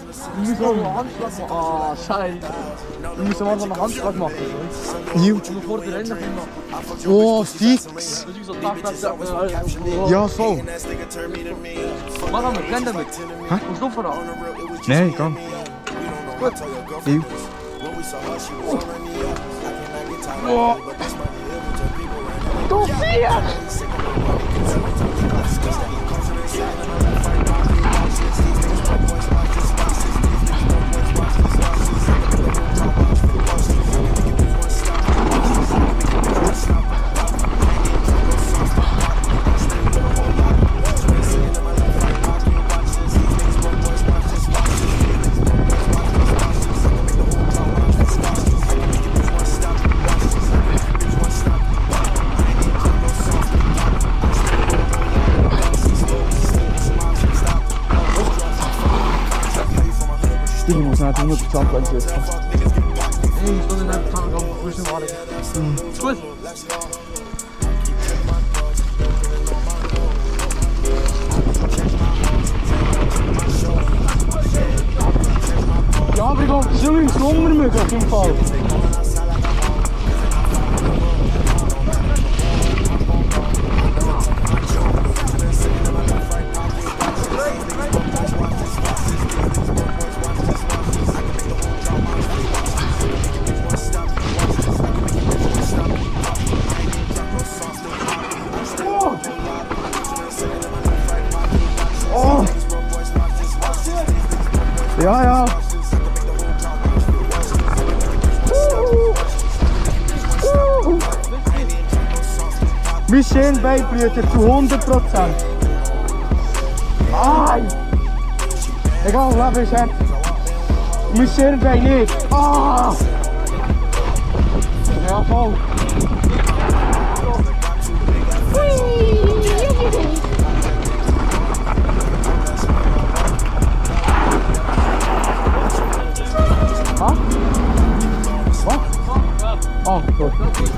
Wir müssen auch einen Handschlag machen. Ah, scheiße. Wir müssen mal einen Handschlag machen. Ja. Und vor der Rennen machen. Oh, fix. Das ist so Tag. Ja, voll. Machen wir, renn damit. Hä? Und du voran. Nein, komm. Gut. Ja. Oh. Du vier! Ich muss nicht 100% wenn es jetzt. Ich muss in der Tag auf frischen Ware. Ist gut. Ja, aber ich glaube, das ist übrigens Nummer möglich im Fall. Oh! Ja, ja. Mein Schienbein blüht zu 100%. Ai! Egal, Leben ist hart. Mein Schienbein nicht. Ah! Ja, voll. Ha? Was? Oh, gut.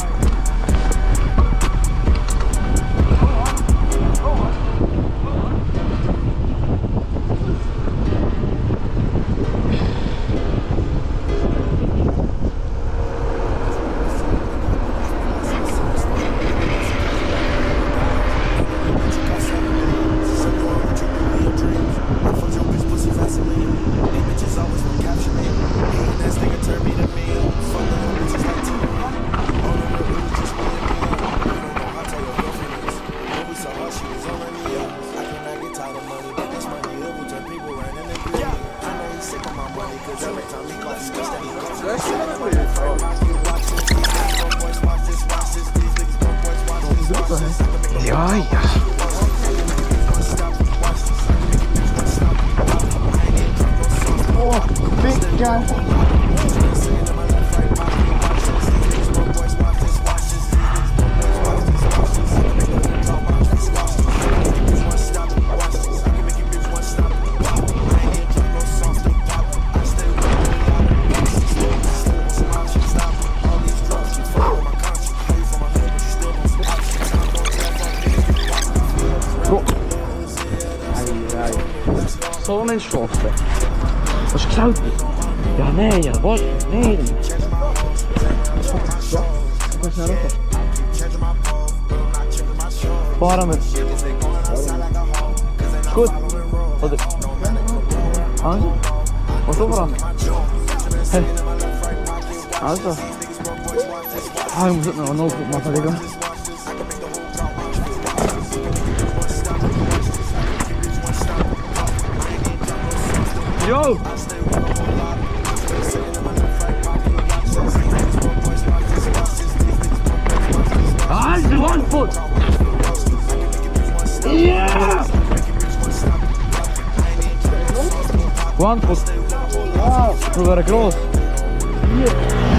Ja, ja. Oh, big guy. So einen Schossen. Hast du geschaut? Ja, nein, ja, was? Nein. Ja, du kannst schnell runter. Fahren wir. Ist gut? Oder? Also? Was du voran? Hey. Also. Ah, ich muss jetzt noch einen Notebook machen, Digga. Yo! Ah, it's 1 foot! Yeah! 1 foot! Wow! Wir werden groß! Yeah!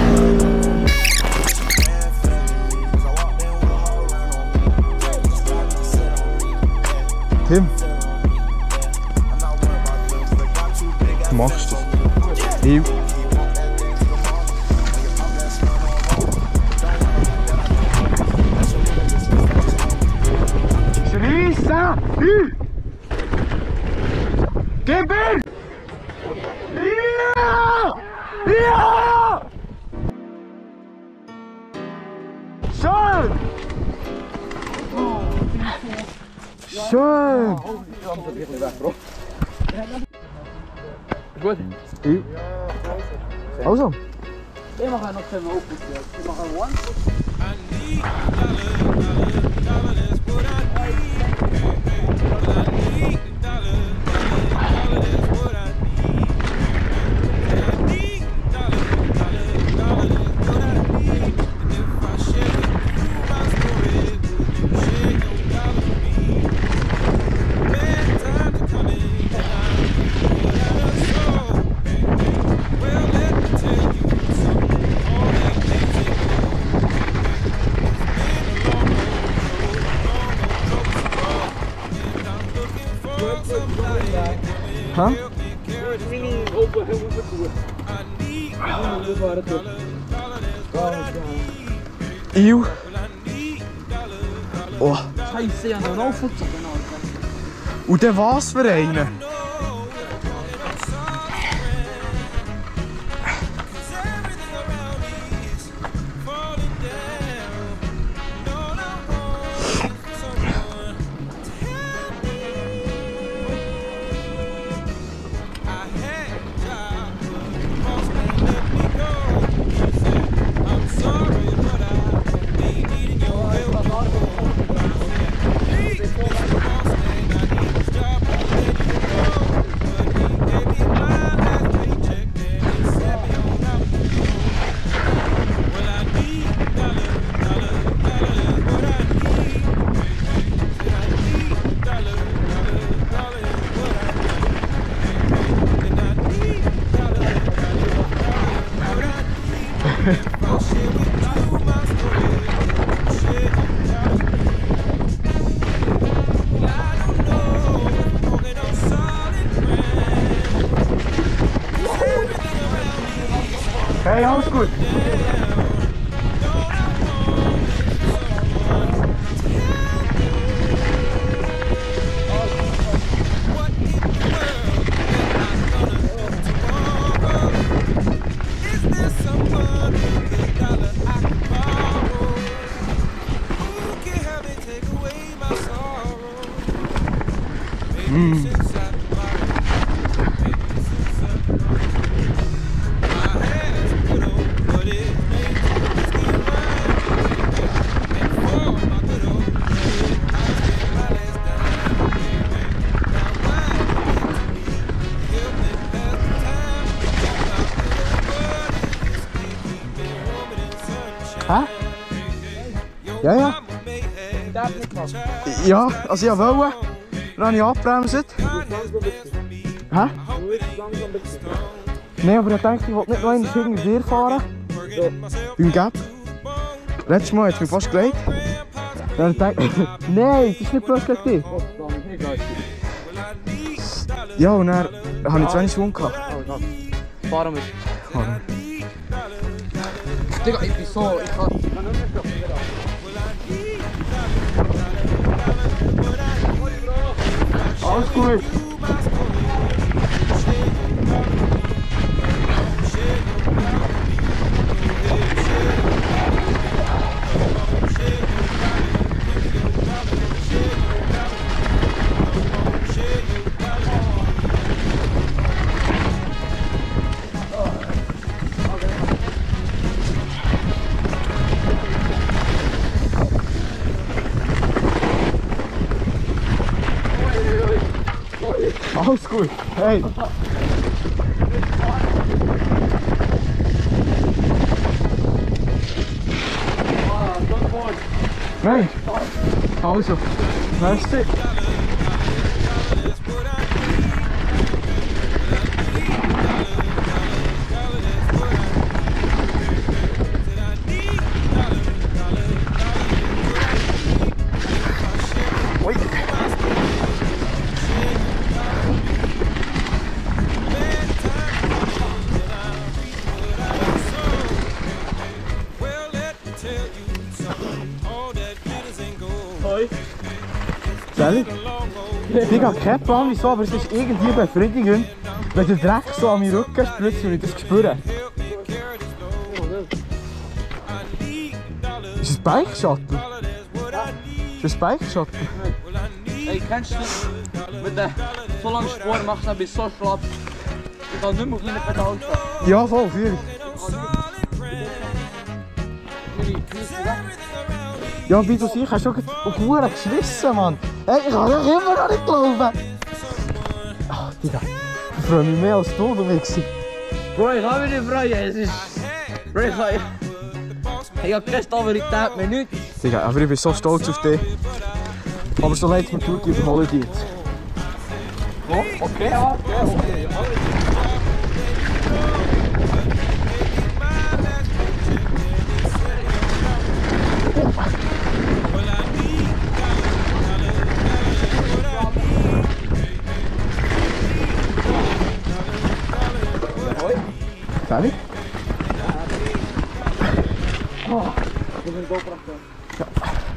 Tim! Du machst das. Ich. Schreissa! Gib ihn! Ja! Schön! Schön! Gut? Also? Ich mache noch keinen Open. Ich mache einen One. Huh? Eeuw. Oh. Scheiße, ja, noch auffutzen. Und der was für einen? Hey, alles gut. Hä? Ja, ja. Ja, also ich wollte. Dann habe ich abgebremst. Hä? Nein, aber ich dachte, ich wollte nicht noch einmal hinter dir fahren. Beim Gap. Letztes Mal hat es mich fast gelegt. Dann dachte ich, nein, das ist nicht bloß gegen dich. Ja, und dann habe ich 20 Schwung gehabt. Fahren wir. Digga, ich bin so, ich kann nicht mehr. Alles gut. Alles gut. Hey. Nein. Also. Merci. Ui. Ehrlich? Ich habe keinen Plan wieso, aber es ist irgendwie befriedigend, wenn der Dreck so an meinen Rücken spritzt und ich das spüre. Bike-Shuttle? Das Bike-Shuttle? Hey, kennst du das? Mit der so lange Sport machst du bis so schlapp. Ich kann nicht mehr auf kleinen Pedal stehen. Ja, voll, fühle ich. Ja, wie du siehst, hast du schon Huren geschissen, Mann. Hey, ich kann dich immer noch nicht glauben. Ach, Digga, ich freue mich mehr als du Mixi. Bro, ich kann mich nicht freuen. Es ist... Bro, ich habe keine Stabilität mehr, nichts. Digga, aber ich bin so stolz auf dich. Aber so leid es mir tut, ich überhole dich jetzt. Oh, okay, ja, okay. Fertig? Oh, ich bin GoPro. Ja.